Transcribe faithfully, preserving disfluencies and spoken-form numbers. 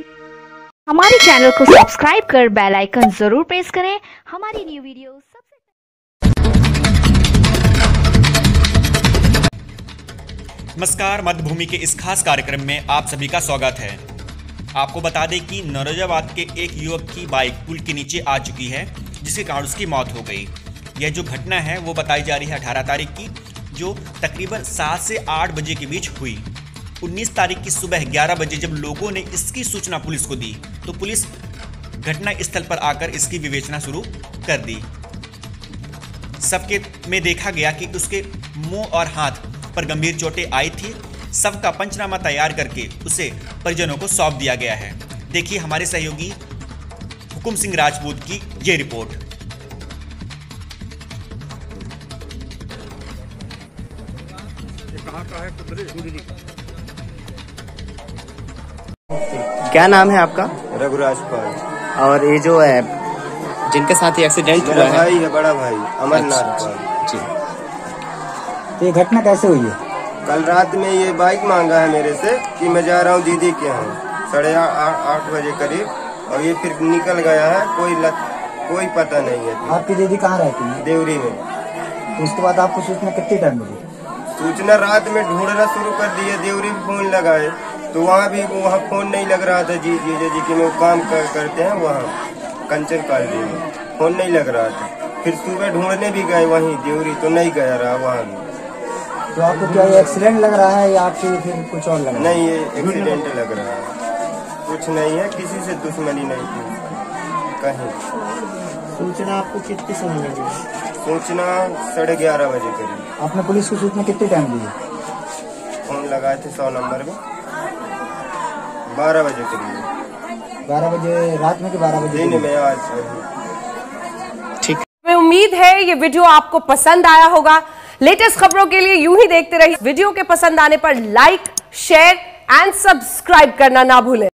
हमारे चैनल को सब्सक्राइब कर बेल आइकन जरूर प्रेस करें। हमारी न्यू वीडियो सबसे नमस्कार, मध्यभूमि के इस खास कार्यक्रम में आप सभी का स्वागत है। आपको बता दें कि नौरोजाबाद के एक युवक की बाइक पुल के नीचे आ चुकी है, जिसके कारण उसकी मौत हो गई। यह जो घटना है वो बताई जा रही है अठारह तारीख की, जो तकरीबन सात से आठ बजे के बीच हुई। उन्नीस तारीख की सुबह ग्यारह बजे जब लोगों ने इसकी सूचना पुलिस को दी तो पुलिस घटना स्थल पर आकर इसकी विवेचना शुरू कर दी। सबके में देखा गया कि उसके मुंह और हाथ पर गंभीर चोटें आई थी। सब का पंचनामा तैयार करके उसे परिजनों को सौंप दिया गया है। देखिए हमारे सहयोगी हुकुम सिंह राजपूत की ये रिपोर्ट। क्या नाम है आपका? रघुराज पाल। और ये जो है जिनके साथ ये एक्सीडेंट हुआ है, भाई है, बड़ा भाई अमरनाथ पाल जी। तो ये घटना कैसे हुई है? कल रात में ये बाइक मांगा है मेरे से कि मैं जा रहा हूँ दीदी के यहाँ साढ़े आठ बजे करीब, और ये फिर निकल गया है। कोई लत, कोई पता नहीं है। आपकी दीदी कहाँ रहती है? देवरी में। तो उसके बाद आपको सूचना कितनी टाइम मिली? सूचना रात में ढूंढना शुरू कर दिए। देवरी में फोन लगाए तो वहाँ भी वहाँ फोन नहीं लग रहा था। जी जी जी कि वो काम कर, करते हैं वहाँ कंचन कॉलोनी में फोन नहीं लग रहा था। फिर सुबह ढूंढने भी गए वहीं देवरी, तो नहीं गया रहा वहाँ भी। तो आपको क्या ये एक्सीडेंट लग रहा है या आपको फिर कुछ और लग रहा है? नहीं, ये एक्सीडेंट लग रहा है। कुछ नहीं है, किसी से दुश्मनी नहीं थी कहीं। सूचना आपको कितनी समय लगी? सूचना साढ़े ग्यारह बजे करीब। आपने पुलिस को सूचना कितनी टाइम दी? फोन लगाए थे सौ नंबर में बारह बजे करीब। बारह बजे रात में कि बारह बजे दिन में? आज ठीक। मैं उम्मीद है ये वीडियो आपको पसंद आया होगा। लेटेस्ट खबरों के लिए यूं ही देखते रहिए। वीडियो के पसंद आने पर लाइक, शेयर एंड सब्सक्राइब करना ना भूलें।